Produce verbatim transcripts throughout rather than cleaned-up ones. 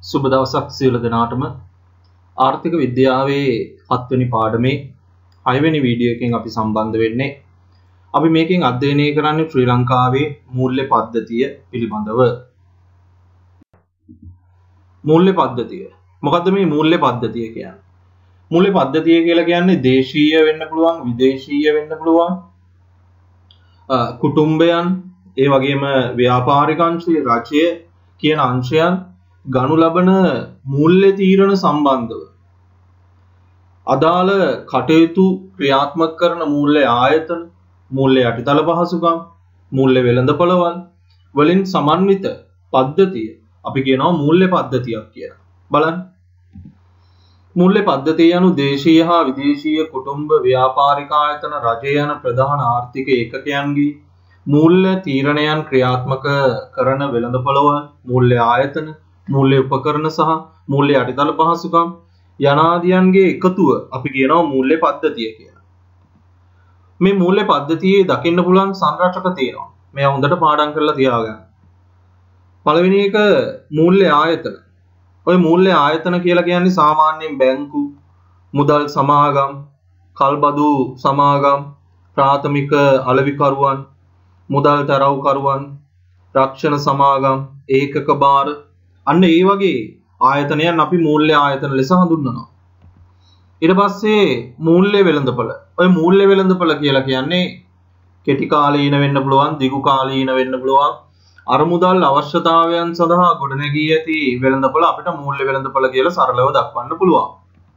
සුබ දවසක් සියලු දෙනාටම ආර්ථික විද්‍යාවේ හත් වෙනි පාඩමේ හය වෙනි වීඩියෝ එකෙන් අපි සම්බන්ධ වෙන්නේ. අපි මේකෙන් අධ්‍යයනය කරන්නේ ශ්‍රී ලංකාවේ මූල්‍ය පද්ධතිය පිළිබඳව. මූල්‍ය පද්ධතිය. මොකද්ද මේ මූල්‍ය පද්ධතිය කියන්නේ? මූල්‍ය පද්ධතිය කියලා කියන්නේ දේශීය වෙන්න පුළුවන්, විදේශීය වෙන්න පුළුවන්. කුටුම්බයන්, ඒ වගේම ව්‍යාපාරික අංශය, රජය කියන අංශයන් ගනු ලබන මූල්‍ය තීරණ සම්බන්ධව අදාළ කටයුතු ක්‍රියාත්මක කරන මූල්‍ය ආයතන, මූල්‍ය යටිතල පහසුකම්, මූල්‍ය වෙළඳපොළවල් වලින් සමන්විත පද්ධතිය අපි කියනවා මූල්‍ය පද්ධතියක් කියලා. බලන්න. මූල්‍ය පද්ධතිය යනු දේශීය හා විදේශීය කුටුම්බ, ව්‍යාපාරික ආයතන, රජය යන ප්‍රධාන ආර්ථික ඒකකයන්ගේ මූල්‍ය තීරණයන් ක්‍රියාත්මක කරන වෙළඳපොළවල්, මූල්‍ය ආයතන, මූල්‍ය උපකරණ සහ මූල්‍ය යටිතල පහසුකම් යනාදියන්ගේ එකතුව අපි කියනවා මූල්‍ය පද්ධතිය කියලා. මේ මූල්‍ය පද්ධතියේ දකින්න පුළුවන් සංරචක තියෙනවා. මේ හොඳට පාඩම් කරලා තියාගන්න. පළවෙනි එක මූල්‍ය ආයතන. ඔය මූල්‍ය ආයතන කියලා කියන්නේ සාමාන්‍යයෙන් බැංකු, මුදල් සමාගම්, කල්බදු සමාගම්, ප්‍රාථමික අලෙවිකරුවන්, මුදල් තරවුකරුවන්, රක්ෂණ සමාගම්, ඒකක භාර, අන්න ඒ වගේ ආයතනයන් අපි මූල්‍ය ආයතන ලෙස හඳුන්වනවා. ඊට පස්සේ මූල්‍ය වෙළඳපොළ. ඔය මූල්‍ය වෙළඳපොළ කියලා කියන්නේ කෙටි කාලීන වෙන්න පුළුවන්, දිගු කාලීන වෙන්න පුළුවන්. අරමුදල් අවශ්‍යතාවයන් සඳහා ගොඩනැගී ඇති වෙළඳපොළ අපිට මූල්‍ය වෙළඳපොළ කියලා සරලව දක්වන්න පුළුවන්.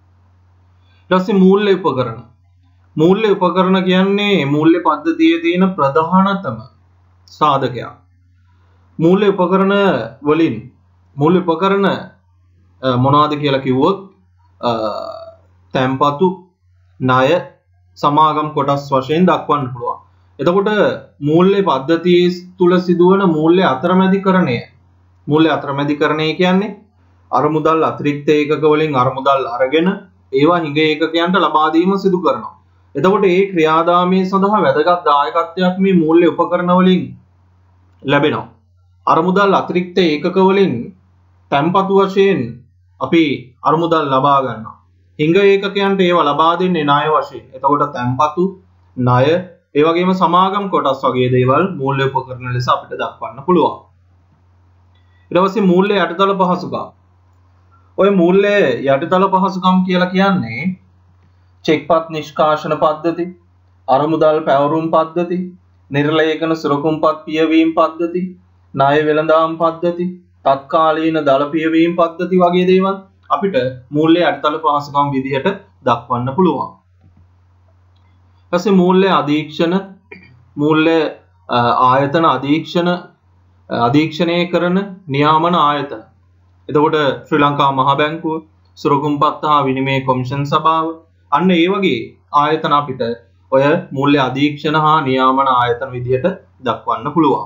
ඊට පස්සේ මූල්‍ය උපකරණ. මූල්‍ය උපකරණ කියන්නේ මූල්‍ය පද්ධතියේ තියෙන ප්‍රධානතම සාධකයක්. මූල්‍ය උපකරණ වලින් මූල්‍ය උපකරණ මොනවද කියලා කිව්වොත් තැන්පතු, ණය, සමාගම් කොටස් වශයෙන් දක්වන්න පුළුවන්. එතකොට මූල්‍ය පද්ධතියේ තුල සිදුවන මූල්‍ය අතරමැදිකරණය. මූල්‍ය අතරමැදිකරණය කියන්නේ අරමුදල් අතිරික්ත ඒකක වලින් අරමුදල් අරගෙන ඒවා හිඟ ඒකකයන්ට ලබා දීම සිදු කරනවා. එතකොට මේ ක්‍රියාදාමයේ සඳහා වැදගත් දායකත්වයක් මේ මූල්‍ය උපකරණ වලින් ලැබෙනවා. අරමුදල් අතිරික්ත ඒකක වලින් තැන්පතු වශයෙන් අපි අරමුදල් ලබා ගන්නවා. හිඟ ඒකකයන්ට ඒවා ලබා දෙන්නේ ණය වශයෙන්. එතකොට තැන්පතු, ණය, ඒ වගේම සමාගම් කොටස් වගේ දේවල් මූල්‍ය උපකරණ ලෙස අපිට දක්වන්න පුළුවන්. ඊට පස්සේ මූල්‍ය යටිතල පහසුකම්. ඔය මූල්‍ය යටිතල පහසුකම් කියලා කියන්නේ චෙක්පත් නිෂ්කාශන පද්ධති, අරමුදල් පැවරුම් පද්ධති, නිර්ලේඛන සුරකුම්පත් පියවීම පද්ධති, ණය වෙළඳාම් පද්ධති, තත්කාලීන දල පියවීම පද්ධති වගේ දේවල් අපිට මූල්‍ය යටිතල පහසුකම් විදිහට දක්වන්න පුළුවන්. ඊපස්සේ මූල්‍ය අධීක්ෂණ, මූල්‍ය ආයතන අධීක්ෂණ අධීක්ෂණය කරන නියාමන ආයතන. එතකොට ශ්‍රී ලංකා මහ බැංකුව, සුරකුම්පත් හා විනිමය කොමිෂන් සභාව, අන්න ඒ වගේ ආයතන අපිට ඔය මූල්‍ය අධීක්ෂණ හා නියාමන ආයතන විදිහට දක්වන්න පුළුවන්.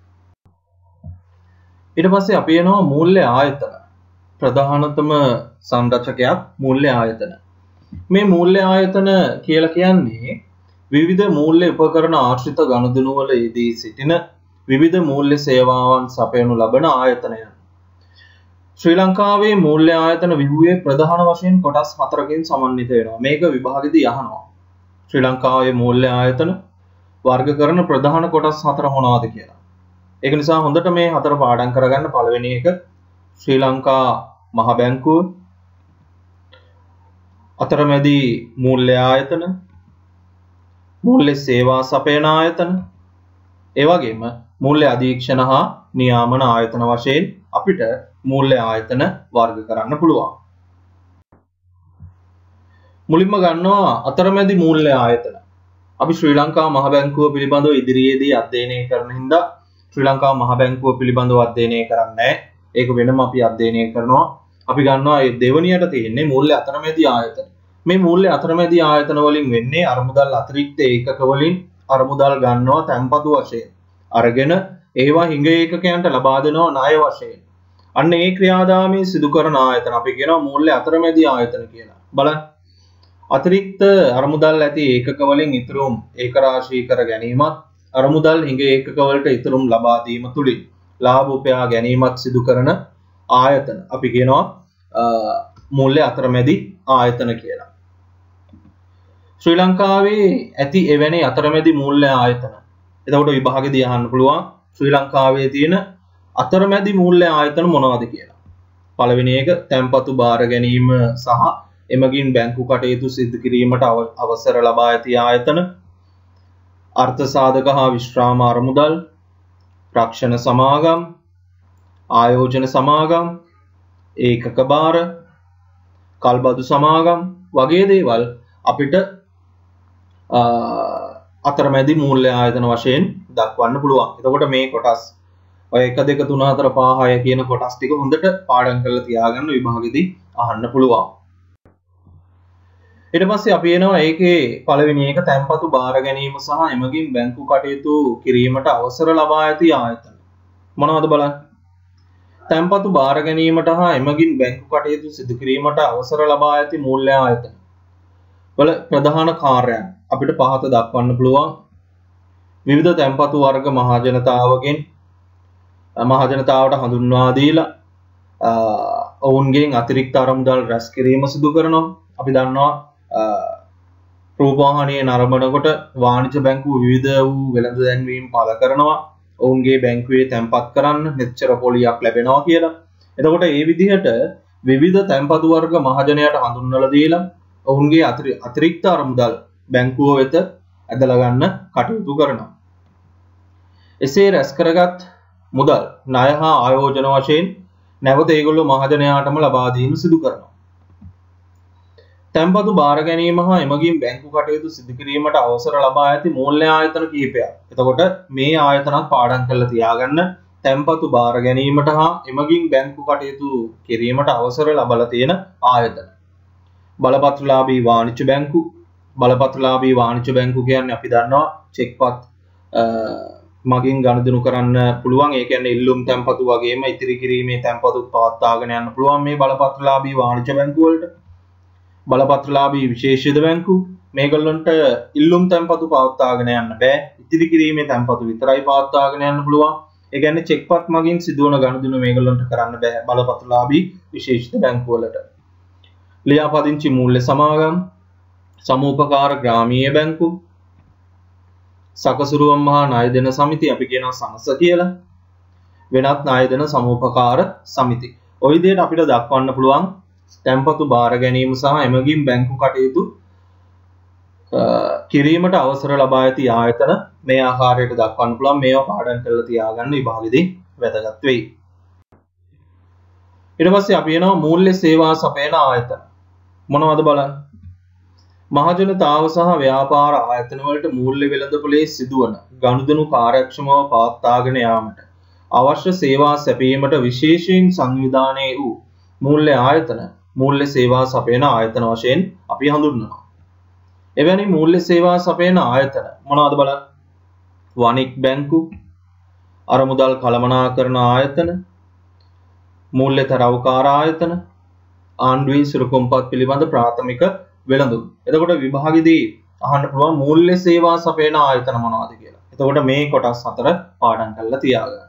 ඊට පස්සේ අපි යනවා මූල්‍ය ආයතන. ප්‍රධානතම සංරචකයක් මූල්‍ය ආයතන. මේ මූල්‍ය ආයතන කියලා කියන්නේ විවිධ මූල්‍ය උපකරණ ආශ්‍රිත ගනුදෙනු වල යෙදී සිටින විවිධ මූල්‍ය සේවාවන් සපයනු ලබන ආයතනයන්. ශ්‍රී ලංකාවේ මූල්‍ය ආයතන ව්‍යුහයේ ප්‍රධාන වශයෙන් කොටස් හතරකින් සමන්විත වෙනවා. මේක විභාගෙදී අහනවා. ශ්‍රී ලංකාවේ මූල්‍ය ආයතන වර්ග කරන ප්‍රධාන කොටස් හතර මොනවද කියලා. ඒක නිසා හොඳට මේ හතර පාඩම් කරගන්න. පළවෙනි එක ශ්‍රී ලංකා මහ බැංකුව, අතරමැදි මූල්‍ය ආයතන, මූල්‍ය සේවා සපයන ආයතන, ඒ වගේම මූල්‍ය අධීක්ෂණ හා නියාමන ආයතන වශයෙන් අපිට මූල්‍ය ආයතන වර්ග කරන්න පුළුවන්. මුලින්ම ගන්නවා අතරමැදි මූල්‍ය ආයතන. අපි ශ්‍රී ලංකා මහ බැංකුව පිළිබඳව ඉදිරියේදී අධ්‍යයනය කරන හින්දා ශ්‍රී ලංකා මහ බැංකුව පිළිබඳව අධ්‍යයනය කරන්නේ නැහැ. ඒක වෙනම අපි අධ්‍යයනය කරනවා. අපි ගන්නවා මේ දෙවණියට තියෙන්නේ මූල්‍ය අතරමැදි ආයතන. මේ මූල්‍ය අතරමැදි ආයතන වලින් වෙන්නේ අරමුදල් අතිරික්ත ඒකක වලින් අරමුදල් ගන්නවා තැන්පතු වශයෙන්. අරගෙන ඒවා හිඟ ඒකකයන්ට ලබා දෙනවා ණය වශයෙන්. අන්න ඒ ක්‍රියාදාමයේ සිදු කරන ආයතන අපි කියනවා මූල්‍ය අතරමැදි ආයතන කියලා. බලන්න. අතිරික්ත අරමුදල් ඇති ඒකක වලින් ඉතුරුම් ඒක රාශී කර ගැනීමත්, අරමුදල් හිඟ ඒකක වලට ඉතුරුම් ලබා දීම තුලින් ලාභ උපයා ගැනීමත් සිදු කරන ආයතන අපි කියනවා මූල්‍ය අතරමැදි ආයතන කියලා. ශ්‍රී ලංකාවේ ඇති එවැනි අතරමැදි මූල්‍ය ආයතන. එතකොට විභාගෙදී අහන්න පුළුවන් ශ්‍රී ලංකාවේ තියෙන අතරමැදි මූල්‍ය ආයතන මොනවද කියලා. පළවෙනි එක තැන්පතු බාර ගැනීම සහ එමගින් බැංකු කටයුතු සිදු කිරීමට අවසර ලබා ඇති ආයතන, අර්ථ සාධක හා විශ්‍රාම අරමුදල්, රක්ෂණ සමාගම්, ආයෝජන සමාගම්, ඒකක බාර, කල්බදු සමාගම් වගේ දේවල් අපිට අතරමැදි මූල්‍ය ආයතන වශයෙන් දක්වන්න පුළුවන්. එතකොට මේ කොටස් ඔය එක දෙක තුන හතර පහ හය කියන කොටස් ටික හොඳට පාඩම් කරලා තියාගන්න විභාගෙදී අහන්න පුළුවන්. ඊට පස්සේ අපි එනවා ඒකේ පළවෙනි එක තැන්පතු බාර ගැනීම සහ එමගින් බැංකු කටයුතු කිරීමට අවසර ලබා ඇති ආයතන. මොනවද බලන්න? තැන්පතු බාර ගැනීමට හා එමගින් බැංකු කටයුතු සිදු කිරීමට අවසර ලබා ඇති මූල්‍ය ආයතන වල ප්‍රධාන කාර්යයන් අපිට පහත දක්වන්න පුළුවන්. විවිධ තැන්පතු වර්ග මහජනතාවගෙන් මහජනතාවට හඳුන්වා දීලා ඔවුන්ගෙන් අතිරික්ත අරමුදල් රැස් කිරීම සිදු කරනවා. අපි දන්නවා රූපවාහනයේ නරඹනකොට වාණිජ බැංකුව විවිධ වූ වෙළඳ දැන්වීම් පළ කරනවා. ඔවුන්ගේ බැංකුවේ තැන්පත් කරන්න මෙච්චර පොලියක් ලැබෙනවා කියලා. එතකොට මේ විදිහට විවිධ තැන්පතු වර්ග මහජනයාට හඳුන්වලා දීලා ඔවුන්ගේ අතිරික්ත අරමුදල් බැංකුව වෙත ඇදලා ගන්න කටයුතු කරනවා. එසේ රැස් කරගත් මුදල් ණය හා ආයෝජන වශයෙන් නැවත ඒගොල්ලෝ මහජනයාටම ලබා දීම සිදු කරනවා. තැන්පතු බාර ගැනීම හා එමගින් බැංකු කටයුතු සිදු කිරීමට අවසර ලබා ඇති මූල්‍ය ආයතන කිහිපයක්. එතකොට මේ ආයතනත් පාඩම් කරලා තියාගන්න. තැන්පතු බාර ගැනීමට හා එමගින් බැංකු කටයුතු කිරීමට අවසර ලබලා තියෙන ආයතන. බලපත්‍රලාභී වාණිජ බැංකු. බලපත්‍රලාභී වාණිජ බැංකු කියන්නේ අපි දන්නවා චෙක්පත් මගින් ගනුදෙනු කරන්න පුළුවන්. ඒ කියන්නේ ඉල්ලුම් තැන්පතු වගේම ඉතිරි කිරීමේ තැන්පතුත් පවත්වාගෙන යන්න පුළුවන් මේ බලපත්‍රලාභී වාණිජ බැංකු වලට. බලපත්‍රලාභී විශේෂිත බැංකු මේගොල්ලන්ට ඉල්ලුම් තැන්පතු පවත්වාගෙන යන්න බෑ. ඉතිරි කිරීමේ තැන්පතු විතරයි පවත්වාගෙන යන්න පුළුවන්. ඒ කියන්නේ චෙක්පත් මගින් සිදුවන ගනුදෙනු මේගොල්ලන්ට කරන්න බෑ බලපත්‍රලාභී විශේෂිත බැංකු වලට. ලියාපදිංචි මූල්‍ය සමාගම්, සමූපකාර ග්‍රාමීය බැංකු, සකසුරුවම් මහා ණය දෙන සමිති අපි කියනවා සංස කියලා. වෙනත් ණය දෙන සමූපකාර සමිති. ওই විදිහට අපිට දක්වන්න පුළුවන් තැන්පතු බාර ගැනීම සහ එමගින් බැංකු කටයුතු කිරීමට අවසර ලබා ඇති ආයතන මේ ආකාරයට දක්වන්න පුළුවන්. මේවා පාඩම් කරලා තියාගන්න විභාගෙදී වැදගත් වෙයි. ඊට පස්සේ අපි එනවා මූල්‍ය සේවා සපයන ආයතන. මොනවද බලන්න? මහජනතාව සහ ව්‍යාපාර ආයතන වලට මූල්‍ය වෙළඳපොලේ සිදුවන ගනුදෙනු කාර්යක්ෂමව පවත්වාගෙන යාමට අවශ්‍ය සේවා සැපීමට විශේෂයෙන් සංවිධානය වූ මූල්‍ය ආයතන මූල්‍ය සේවා සපයන ආයතන වශයෙන් අපි හඳුන්වනවා. එවැනි මූල්‍ය සේවා සපයන ආයතන මොනවද බලන්න? වණික් බැංකු, අරමුදල් කළමනාකරණ ආයතන, මූල්‍ය තරවකාර ආයතන, ආණ්ඩුවේ සිරුකුම්පත් පිළිබඳ ප්‍රාථමික වෙළඳුම්. එතකොට විභාගෙදී අහන්න පුළුවන් මූල්‍ය සේවා සපයන ආයතන මොනවද කියලා. එතකොට මේ කොටස් හතර පාඩම් කරලා තියාගන්න.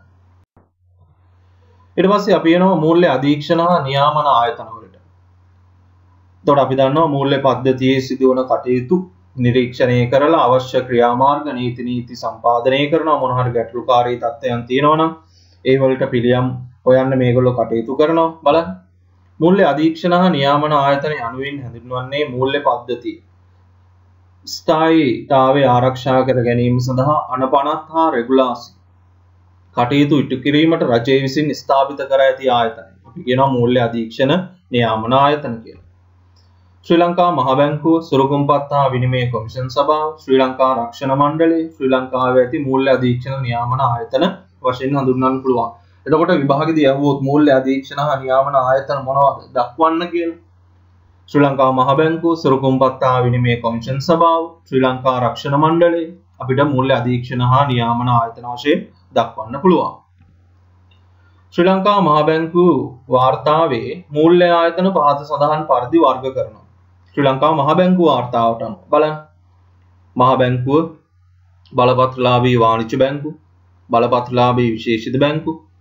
ඊට පස්සේ අපි යනවා මූල්‍ය අධීක්ෂණ හා නියාමන ආයතන වලට. එතකොට අපි දන්නවා මූල්‍ය පද්ධතියේ සිදුවන කටයුතු නිරීක්ෂණය කරලා අවශ්‍ය ක්‍රියාමාර්ග නීති නීති සම්පාදනය කරනවා. මොන හරි ගැටලුකාරී තත්ත්වයන් තියෙනවා නම් ඒ වලට පිළියම් හොයන්න මේගොල්ලෝ කටයුතු කරනවා. බලන්න. මූල්‍ය අධීක්ෂණ හා නියාමන ආයතන යනුවෙන් හැඳින්වන්නේ මූල්‍ය පද්ධතිය ස්ථායීතාවය ආරක්ෂා කර ගැනීම සඳහා අනපනත් හා රෙගුලාසි කටයුතු ඉටු කිරීමට රජය විසින් ස්ථාපිත කර ඇති ආයතනය. අපි කියනවා මූල්‍ය අධීක්ෂණ නියාමන ආයතන කියලා. ශ්‍රී ලංකා මහ බැංකුව, සුරකුම්පත් හා විනිමය කොමිෂන් සභාව, ශ්‍රී ලංකා රක්ෂණ මණ්ඩලය, ශ්‍රී ලංකාවේ ඇති මූල්‍ය අධීක්ෂණ නියාමන ආයතන වශයෙන් හඳුන්වන්න පුළුවන්. එතකොට විභාගෙදී අහුවොත් මූල්‍ය අධීක්ෂණ හා නියාමන ආයතන මොනවද දක්වන්න කියලා. ශ්‍රී ලංකා මහ බැංකුව, සුරකුම්පත් හා විනිමය කොමිෂන් සභාව, ශ්‍රී ලංකා රක්ෂණ මණ්ඩලය අපිට මූල්‍ය අධීක්ෂණ හා නියාමන ආයතන වශයෙන් දක්වන්න පුළුවන්. ශ්‍රී ලංකා මහ බැංකුව වාර්තාවේ මූල්‍ය ආයතන පහත සඳහන් පරිදි වර්ග කරනවා. ශ්‍රී ලංකා මහ බැංකුව වාර්තාවට අනුව බලන්න. මහ බැංකුව, බලපත්‍රලාභී වාණිජ බැංකු, බලපත්‍රලාභී විශේෂිත බැංකු,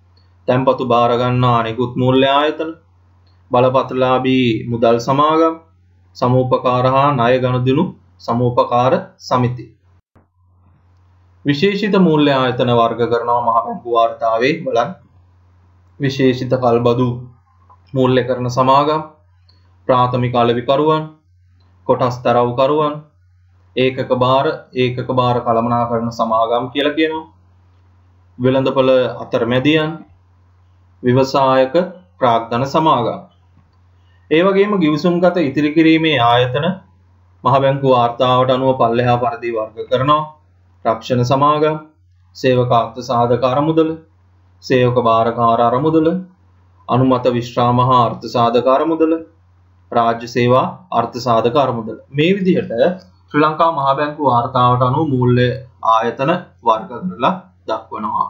තැන්පතු බාර ගන්නා අනෙකුත් මූල්‍ය ආයතන, බලපත්‍රලාභී මුදල් සමාගම්, සමූපකාර හා ණය ගනුදෙනු සමූපකාර සමිති. විශේෂිත මූල්‍ය ආයතන වර්ග කරනවා මහ බැංකු වාර්තාවේ බලන්න. විශේෂිත කල්බදු මූල්‍ය කරන සමාගම්, ප්‍රාථමික අලෙවිකරුවන්, කොටස් තරවුකරුවන්, ඒකක භාර ඒකක භාර කළමනාකරන සමාගම් කියලා කියනවා. වෙළඳපොළ අතරමැදියන්, ව්‍යවසායක ප්‍රාග්ධන සමාගම්. ඒ වගේම ගිවිසුම්ගත ඉතිරි කිරීමේ ආයතන මහ බැංකු වාර්තාවට අනුව පල්ලෙහා පරිදි වර්ග කරනවා. රක්ෂණ සමාගම්, සේවක අර්ථ සාධක අරමුදල, සේවක භාරකාර අරමුදල, අනුමත විශ්‍රාම හා අර්ථ සාධක අරමුදල, රාජ්‍ය සේවා අර්ථ සාධක අරමුදල. මේ විදිහට ශ්‍රී ලංකා මහ බැංකු වාර්තාවට අනුව මූල්‍ය ආයතන වර්ග කරලා දක්වනවා.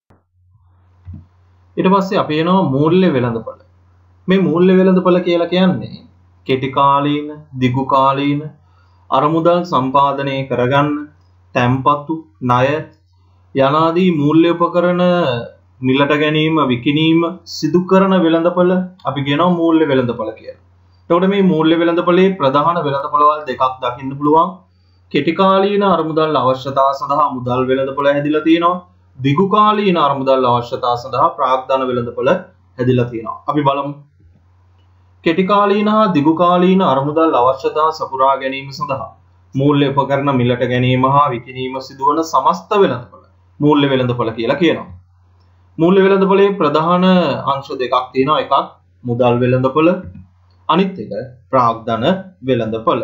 ඊට පස්සේ අපි එනවා මූල්‍ය වෙළඳපොළ. මේ මූල්‍ය වෙළඳපොළ කියලා කියන්නේ කෙටි කාලීන, දිගු කාලීන අරමුදල් සම්පාදනය කරගන්න තැන්පතු, ණය යනාදී මූල්‍ය උපකරණ මිලට ගැනීම, විකිණීම සිදු කරන වෙළඳපොළ අපි කියනවා මූල්‍ය වෙළඳපොළ කියලා. එතකොට මේ මූල්‍ය වෙළඳපොළේ ප්‍රධාන වෙළඳපොළවල් දෙකක් දකින්න පුළුවන්. කෙටි කාලීන අරමුදල් අවශ්‍යතා සඳහා මුදල් වෙළඳපොළ හැදිලා තියෙනවා. දිගු කාලීන අරමුදල් අවශ්‍යතා සඳහා ප්‍රාග්ධන වෙළඳපොළ හැදිලා තියෙනවා. අපි බලමු. කෙටි කාලීන හා දිගු කාලීන අරමුදල් අවශ්‍යතා සපුරා ගැනීම සඳහා මූල්‍ය උපකරණ මිලට ගැනීම හා විකිණීම සිදුවන සමස්ත වෙළඳපොළ මූල්‍ය වෙළඳපොළ කියලා කියනවා. මූල්‍ය වෙළඳපොළේ ප්‍රධාන අංශ දෙකක් තියෙනවා. එකක් මුදල් වෙළඳපොළ, අනිත් එක ප්‍රාග්ධන වෙළඳපොළ.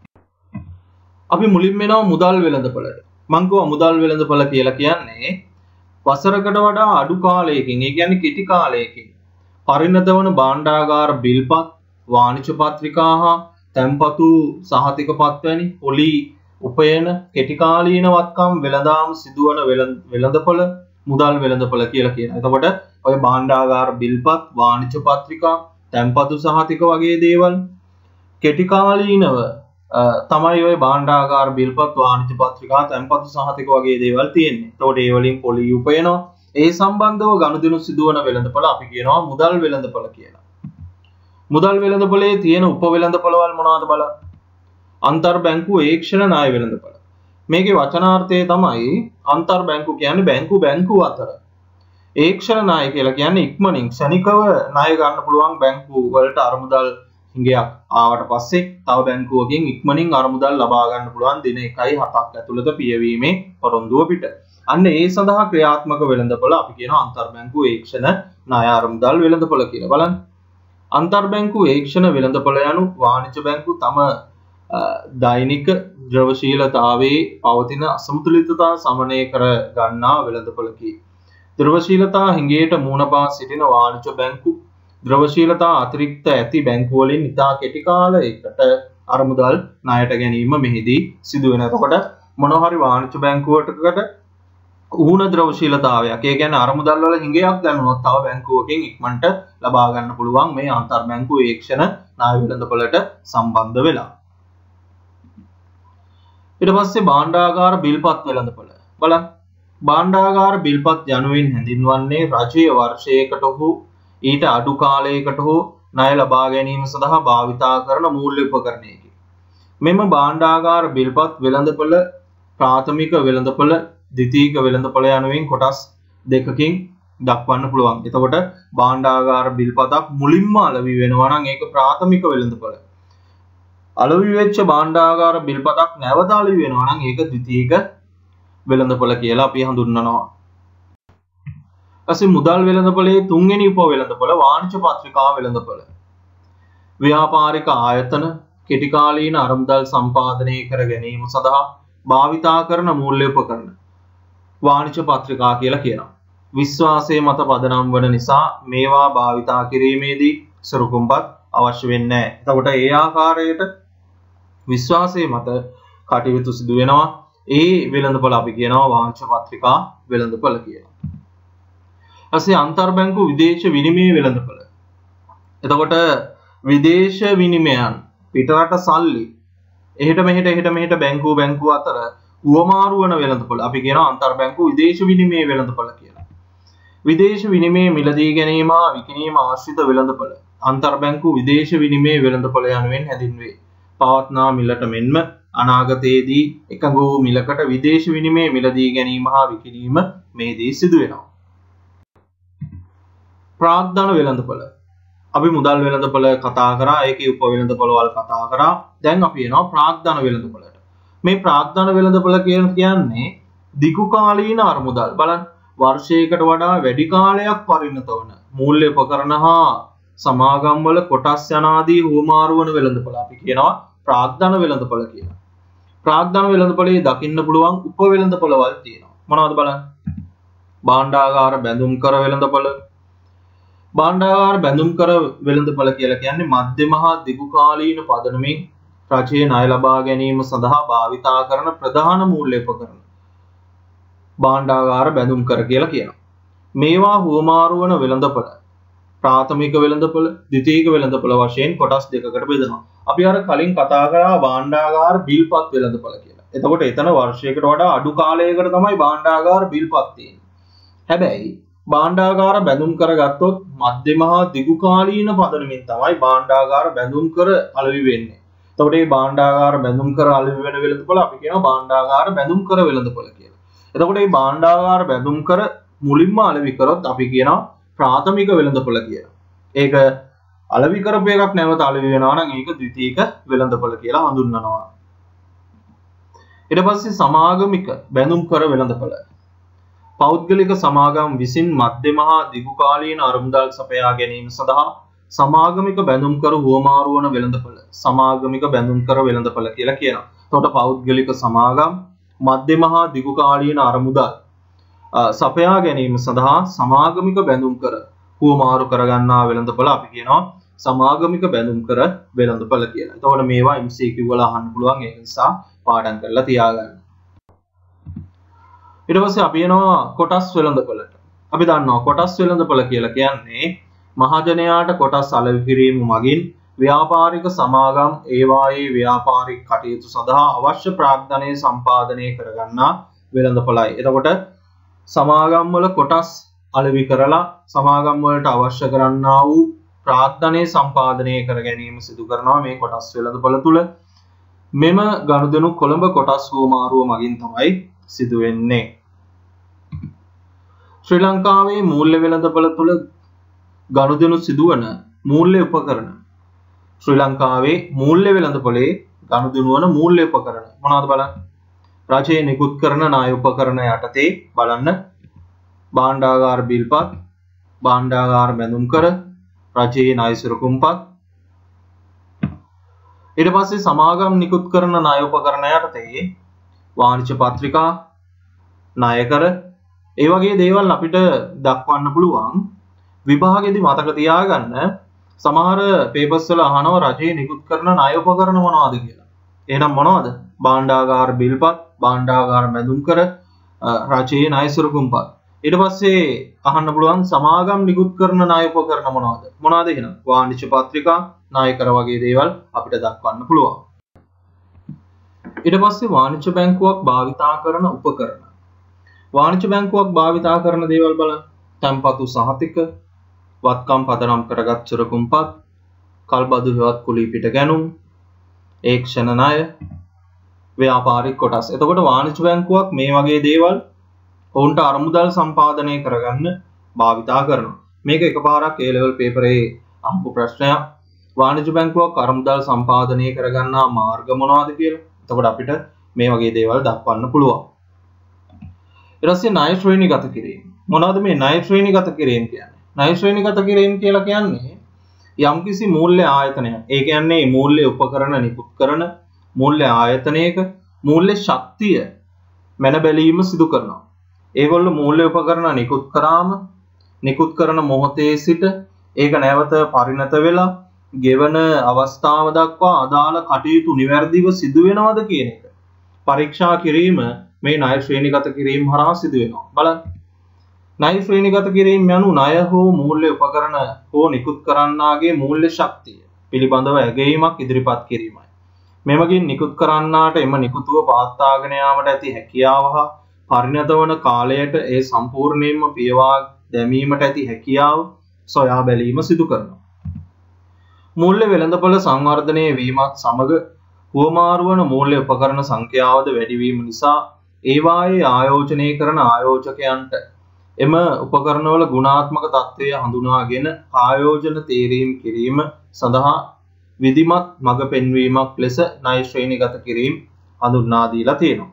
අපි මුලින්ම එනවා මුදල් වෙළඳපොළට. මම කිව්වා මුදල් වෙළඳපොළ කියලා කියන්නේ වසරකට වඩා අඩු කාලයකින්, ඒ කියන්නේ කෙටි කාලයකින් පරිණත වන භාණ්ඩාගාර බිල්පත්, වාණිජ පත්‍රිකා හා තැන්පතු සහතික පත් වැනි පොලි උපයන කෙටි කාලීන වත්කම් වෙළඳාම් සිදුවන වෙළඳපොළ මුදල් වෙළඳපොළ කියලා කියනවා. එතකොට ඔය භාණ්ඩාගාර බිල්පත්, වාණිජ පත්‍රිකා, තැන්පතු සහතික වගේ දේවල් කෙටි කාලීනව තමයි ඔය භාණ්ඩාගාර බිල්පත්, වාණිජ පත්‍රිකා, තැන්පතු සහතික වගේ දේවල් තියෙන්නේ. එතකොට ඒ වලින් පොලි උපයනවා. ඒ සම්බන්ධව ගනුදෙනු සිදුවන වෙළඳපොළ අපි කියනවා මුදල් වෙළඳපොළ කියලා. මුදල් වෙළඳපොළේ තියෙන උප වෙළඳපොළවල් මොනවද බලන්න. අන්තර් බැංකු ඒක්ෂණ ණය වෙළඳපොළ. මේකේ වචනාර්ථය තමයි අන්තර් බැංකු කියන්නේ බැංකු බැංකු අතර. ඒක්ෂණ ණය කියලා කියන්නේ ඉක්මනින් ක්ෂණිකව ණය ගන්න පුළුවන් බැංකු වලට අරමුදල් හිඟයක් ආවට පස්සේ තව බැංකුවකින් ඉක්මනින් අරමුදල් ලබා ගන්න පුළුවන් දින එකයි හතක් ඇතුළත පියවීමේ පොරොන්දුව පිට. අන්න ඒ සඳහා ක්‍රියාත්මක වෙළඳපොළ අපි කියනවා අන්තර් බැංකු ඒක්ෂණ ණය අරමුදල් වෙළඳපොළ කියලා. බලන්න. අන්තර් බැංකු ඒක්ෂණ වෙළඳපොළ යනු වාණිජ බැංකු තම දෛනික ද්‍රවශීලතාවයේ පවතින අසමතුලිතතා සමනය කර ගන්නා වෙළඳපොළකි. ද්‍රවශීලතා හිඟයට මුහුණ පා සිටින වාණිජ බැංකු ද්‍රවශීලතා අතිරික්ත ඇති බැංකු වලින් ඉතා කෙටි කාලයකට අරමුදල් ණයට ගැනීම මෙහිදී සිදු වෙන. එතකොට මොනවා හරි වාණිජ බැංකුවකට ඌන ද්‍රවශීලතාවයක්, ඒ කියන්නේ අරමුදල් වල හිඟයක් දැනුනොත් තව බැංකුවකින් ඉක්මනට ලබා ගන්න පුළුවන් මේ අන්තර් බැංකු ඒක්ෂණ ණය වෙළඳපොළට සම්බන්ධ වෙලා. ඊට පස්සේ භාණ්ඩාගාර බිල්පත් වෙළඳපොළ. බලන්න. භාණ්ඩාගාර බිල්පත් යනුවෙන් හැඳින්වන්නේ රජයේ වර්ෂයකට හෝ ඊට අඩු කාලයකට හෝ ණය ලබා ගැනීම සඳහා භාවිතා කරන මූල්‍ය උපකරණයකි. මෙම භාණ්ඩාගාර බිල්පත් වෙළඳපොළ ප්‍රාථමික වෙළඳපොළ, ද්විතීයික වෙළඳපොළ යනුවෙන් කොටස් දෙකකින් දක්වන්න පුළුවන්. එතකොට භාණ්ඩාගාර බිල්පතක් මුලින්ම අලෙවි වෙනවා නම් ඒක ප්‍රාථමික වෙළඳපොළ. අලෙවි වෙච්ච භාණ්ඩාගාර බිල්පතක් නැවත අලෙවි වෙනවා නම් ඒක ද්විතීයික වෙළඳපොළ කියලා අපි හඳුන්වනවා. ඊපස්සේ මුදල් වෙළඳපොළේ තුන්වෙනි උප වෙළඳපොළ වාණිජ පත්‍රිකා වෙළඳපොළ. ව්‍යාපාරික ආයතන කෙටි කාලීන අරමුදල් සම්පාදනය කර ගැනීම සඳහා භාවිතා කරන මූල්‍ය උපකරණ වාණිජ පත්‍රිකා කියලා කියනවා. විශ්වාසයේ මත පදනම් වන නිසා මේවා භාවිතා කිරීමේදී සරුකුම්පත් අවශ්‍ය වෙන්නේ නැහැ. එතකොට ඒ ආකාරයට විශ්වාසයේ මත කටයුතු සිදු වෙනවා. ඒ වෙළඳපොළ අපි කියනවා වාණිජ පත්‍රිකා වෙළඳපොළ කියලා. ඊපස්සේ අන්තර් බැංකු විදේශ විනිමය වෙළඳපොළ. එතකොට විදේශ විනිමයන් පිටරට සල්ලි එහෙට මෙහෙට එහෙට මෙහෙට බැංකුව බැංකුව අතර උවමාරු වන වෙළඳපොළ අපි කියනවා අන්තර් බැංකු විදේශ විනිමය වෙළඳපොළ කියලා. විදේශ විනිමය මිලදී ගැනීම හා විකිණීම ආශ්‍රිත වෙළඳපොළ අන්තර්බැංකු විදේශ විනිමය වෙළඳපොළ යනුවෙන් හැඳින්වේ. පවත්නා මිලට මෙන්ම අනාගතයේදී එකඟ වූ මිලකට විදේශ විනිමය මිලදී ගැනීම හා විකිණීම මේදී සිදු වෙනවා. ප්‍රාග්ධන වෙළඳපොළ අපි මුදල් වෙළඳපොළ කතා කරා, ඒකේ උප වෙළඳපොළවල් කතා කරා. දැන් අපි එනවා ප්‍රාග්ධන වෙළඳපොළට. මේ ප්‍රාග්ධන වෙළඳපොළ කියන්නේ දිගු කාලීන අරමුදල්. බලන්න, වර්ෂයකට වඩා වැඩි කාලයක් පරිණත වන මූල්‍ය උපකරණ හා සමාගම් වල කොටස් යනාදී හුවමාරු වන වෙළඳපොළ අපි කියනවා ප්‍රාග්ධන වෙළඳපොළ කියලා. ප්‍රාග්ධන වෙළඳපොළේ දකින්න පුළුවන් උප වෙළඳපොළවල් තියෙනවා. මොනවද බලන්න? භාණ්ඩාගාර බැඳුම් කර වෙළඳපොළ. භාණ්ඩාගාර බැඳුම් කර වෙළඳපොළ කියලා කියන්නේ මධ්‍යම හා දිගු කාලීන පදනමින් රජයේ ණය ලබා ගැනීම සඳහා භාවිතා කරන ප්‍රධාන මූල්‍ය උපකරණ. භාණ්ඩාගාර බැඳුම් කර කියලා කියනවා. මේවා හුවමාරු වන වෙළඳපොළ ප්‍රාථමික වෙළඳපොළ, ද්විතීයික වෙළඳපොළ වශයෙන් කොටස් දෙකකට බෙදෙනවා. අපි අර කලින් කතා කරා භාණ්ඩාගාර බිල්පත් වෙළඳපොළ කියලා. එතකොට එතන වර්ෂයකට වඩා අඩු කාලයකට තමයි භාණ්ඩාගාර බිල්පත් තියෙන්නේ. හැබැයි භාණ්ඩාගාර බැඳුම් කරගත්තොත් මධ්‍යම හා දිගු කාලීන පදනමින් තමයි භාණ්ඩාගාර බැඳුම් කර අලෙවි වෙන්නේ. එතකොට මේ භාණ්ඩාගාර බැඳුම් කර අලෙවි වෙන වෙළඳපොළ අපි කියනවා භාණ්ඩාගාර බැඳුම් කර වෙළඳපොළ කියලා. එතකොට මේ භාණ්ඩාගාර බැඳුම් කර මුලින්ම අලෙවි කරොත් අපි කියනවා ප්‍රාථමික වෙළඳපොළ කියලා. ඒක අලෙවි කරපු එකක් නැවත අලෙවි වෙනවා නම් ඒක ද්විතීයික වෙළඳපොළ කියලා හඳුන්වනවා. ඊට පස්සේ සමාගමික බැඳුම් කර වෙළඳපොළ. පෞද්ගලික සමාගම් විසින් මධ්‍යම හා දිගු කාලීන අරමුදල් සපයා ගැනීම සඳහා සමාගමික බැඳුම් කර හුවමාරු වන වෙළඳපොළ සමාගමික බැඳුම් කර වෙළඳපොළ කියලා කියනවා. එතකොට පෞද්ගලික සමාගම් මධ්‍යම හා දිගු කාලීන අරමුදල් සපයා ගැනීම සඳහා සමාගමික බැඳුම් කර හුවමාරු කරගන්නා වෙළඳපොළ අපි කියනවා සමාගමික බැඳුම් කර වෙළඳපොළ කියලා. එතකොට මේවා එම් සී කියු වල අහන්න පුළුවන්, ඒ නිසා පාඩම් කරලා තියාගන්න. ඊට පස්සේ අපි යනවා කොටස් වෙළඳපොළට. අපි දන්නවා කොටස් වෙළඳපොළ කියලා කියන්නේ මහජනයාට කොටස් අලෙවි කිරීම මගින් ව්‍යාපාරික සමාගම් ඒවායේ ව්‍යාපාරික කටයුතු සඳහා අවශ්‍ය ප්‍රාග්ධනය සම්පාදනය කරගන්නා වෙළඳපොළයි. එතකොට සමාගම් වල කොටස් අලෙවි කරලා සමාගම් වලට අවශ්‍ය කරන්නා වූ ප්‍රාග්ධනය සම්පාදනය කර ගැනීම සිදු කරනවා මේ කොටස් වෙළඳපොළ තුල. මෙම ගනුදෙනු කොළඹ කොටස් හුවමාරුව මගින් තමයි සිදු වෙන්නේ. ශ්‍රී ලංකාවේ මූල්‍ය වෙළඳපොළ තුල ගනුදෙනු සිදුවන මූල්‍ය උපකරණ. ශ්‍රී ලංකාවේ මූල්‍ය වෙළඳපොළේ ගනුදෙනු වන මූල්‍ය උපකරණ මොනවද බලන්න? රජයේ නිකුත් කරන ණය උපකරණ යටතේ බලන්න භාණ්ඩාගාර බිල්පත්, භාණ්ඩාගාර බැඳුම් කර, රජයේ ණය සිරුකුම්පත්. ඊට පස්සේ සමාගම් නිකුත් කරන ණය උපකරණ යටතේ වාණිජ පත්‍රිකා, ණයකර, ඒ වගේ දේවල් අපිට දක්වන්න පුළුවන්. විභාගෙදි මතක තියාගන්න සමහර පේපර්ස් වල අහනවා රජයේ නිකුත් කරන ණය උපකරණ මොනවද කියලා. එහෙනම් මොනවද? භාණ්ඩාගාර බිල්පත්, භාණ්ඩාගාර බැඳුම් කර, රජයේ ණය සිරුකුම්පත්. ඊට පස්සේ අහන්න පුළුවන් සමාගම් නිකුත් කරන ණය උපකරණ මොනවද? මොනවද එහෙනම්? වාණිජ පත්‍රිකා, ණයකර වගේ දේවල් අපිට දක්වන්න පුළුවන්. ඊට පස්සේ වාණිජ්‍ය බැංකුවක් භාවිතා කරන උපකරණ. වාණිජ්‍ය බැංකුවක් භාවිතා කරන දේවල් බලන්න. තැන්පතු සහතික, වත්කම් පදනම් කරගත් සිරුකුම්පත්, කල්බදු හෙවත් කුලී පිට ගැනුම්, ඒක්ෂණ ණය, ව්‍යාපාරික කොටස්. එතකොට වාණිජ්‍ය බැංකුවක් මේ වගේ දේවල් ඔවුන්ට අරමුදල් සම්පාදනය කරගන්න භාවිතා කරනවා. මේක එකපාරක් ඒ ලෙවල් පේපරේ අහපු ප්‍රශ්නයක්. වාණිජ්‍ය බැංකුවක් අරමුදල් සම්පාදනය කරගන්නා මාර්ග මොනවද කියලා. එතකොට අපිට මේ වගේ දේවල් දක්වන්න පුළුවන්. ඊට පස්සේ ණය ශ්‍රේණිගත කිරීම. මොනවද මේ ණය ශ්‍රේණිගත කිරීම කියන්නේ? ණය ශ්‍රේණිගත කිරීම කියලා කියන්නේ යම්කිසි මූල්‍ය ආයතනයක්. ඒ කියන්නේ මූල්‍ය උපකරණ නිකුත් කරන මූල්‍ය ආයතනයක මූල්‍ය ශක්තිය මැන බැලීම සිදු කරනවා. ඒගොල්ලෝ මූල්‍ය උපකරණ නිකුත් කරාම නිකුත් කරන මොහොතේ සිට ඒක නැවත පරිණත වෙලා ගෙවන අවස්ථාව දක්වා අදාළ කටයුතු නිවැරදිව සිදු වෙනවද කියන එක පරීක්ෂා කිරීම මේ ණය ශ්‍රේණිගත කිරීම හරහා සිදු වෙනවා. බලන්න. ණය ශ්‍රේණිගත කිරීම යනු ණය හෝ මූල්‍ය උපකරණ හෝ නිකුත් කරන්නාගේ මූල්‍ය ශක්තිය පිළිබඳව ඇගයීමක් ඉදිරිපත් කිරීමයි. මෙමගින් නිකුත් කරන්නාට එම නිකුතුව පවත්වාගෙන යාමට ඇති හැකියාව හා පරිණත වන කාලයට ඒ සම්පූර්ණයෙන්ම පියවා දැමීමට ඇති හැකියාව සොයා බැලීම සිදු කරනවා. මූල්‍ය වෙළඳපොළ සංවර්ධනය වීමත් සමග හුවමාරු වන මූල්‍ය උපකරණ සංඛ්‍යාවද වැඩි වීම නිසා ඒවායේ ආයෝජනය කරන ආයෝජකයන්ට එම උපකරණවල ගුණාත්මක තත්ත්වය හඳුනාගෙන ආයෝජන තීරීම් කිරීම සඳහා විධිමත් මඟ පෙන්වීමක් ලෙස ණය ශ්‍රේණිගත කිරීම හඳුන්වා දීලා තියෙනවා.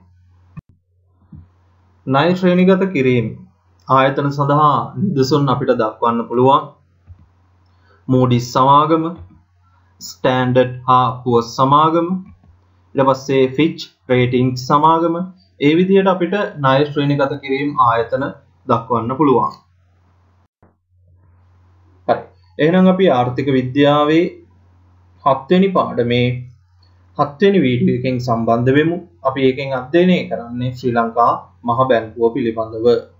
ණය ශ්‍රේණිගත කිරීම ආයතන සඳහා නිදසුන් අපිට දක්වන්න පුළුවන්. Moody's සමාගම, Standard හා Poor's සමාගම, ඊට පස්සේ Fitch Ratings සමාගම, ඒ විදිහට අපිට ණය ශ්‍රේණිගත කිරීම ආයතන දක්වන්න පුළුවන්. හරි. එහෙනම් අපි ආර්ථික විද්‍යාවේ හත් වෙනි පාඩමේ හත් වෙනි වීඩියෝ එකෙන් සම්බන්ධ වෙමු. අපි එකෙන් අධ්‍යයනය කරන්නේ ශ්‍රී ලංකා මහ බැංකුව පිළිබඳව.